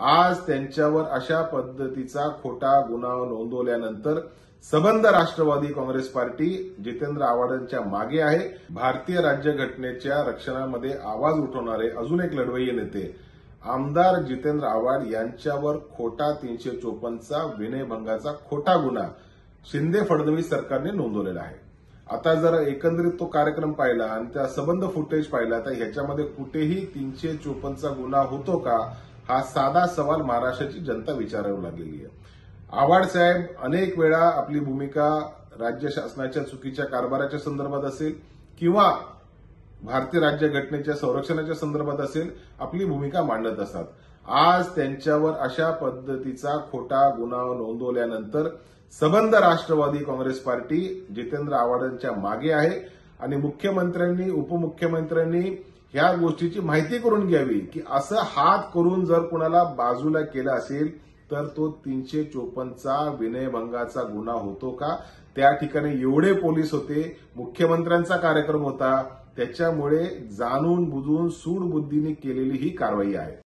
आज त्यांच्यावर अशा पद्धतीचा खोटा गुन्हा नोंदवल्यानंतर सबंध राष्ट्रवादी काँग्रेस पार्टी जितेंद्र आव्हाडांच्या मागे आहे। भारतीय राज्यघटनेच्या रक्षणामध्ये आवाज उठवणारे अजून एक लढवय्ये नेते आमदार जितेंद्र आव्हाड यांच्यावर खोटा 354चा विनयभंगाचा खोटा गुन्हा शिंदे फडणवीस सरकारने नोंदवलेला आहे। आता जर एकंदरीत तो कार्यक्रम पाहिला आणि त्या सबंध फुटेज पाहिला तर ह्याच्यामध्ये कुठेही 354चा गुन्हा होतो का, हा साधा सवाल महाराष्ट्राची जनता विचारावी लागलेली आहे। आव्हाड साहेब अनेक वेळा आपली भूमिका राज्य शासनाच्या चुकीच्या कारभाराच्या संदर्भात असेल किंवा भारतीय राज्यघटनेच्या संरक्षणाच्या संदर्भात असेल आपली भूमिका मांडत असतात। आज त्यांच्यावर अशा पद्धतीचा खोटा गुन्हा नोंदवल्यानंतर सबंध राष्ट्रवादी काँग्रेस पार्टी जितेंद्र आव्हाडांच्या मागे आहे आणि मुख्यमंत्र्यांनी उपमुख्यमंत्र्यांनी ह्या गोष्टीची माहिती करून घ्यावी की असं हात करून जर कुणाला बाजूला केलं असेल तर तो 354चा विनयभंगाचा गुन्हा होतो का। त्या ठिकाणी एवढे पोलीस होते, मुख्यमंत्र्यांचा कार्यक्रम होता, त्याच्यामुळे जाणून बुजून सूडबुद्धीने केलेली ही कारवाई आहे।